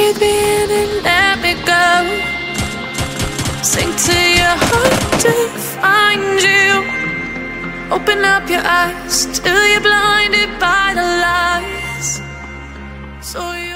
breathe me in and let me go. Sink to your heart to find you. Open up your eyes till you're blinded by the lies. So you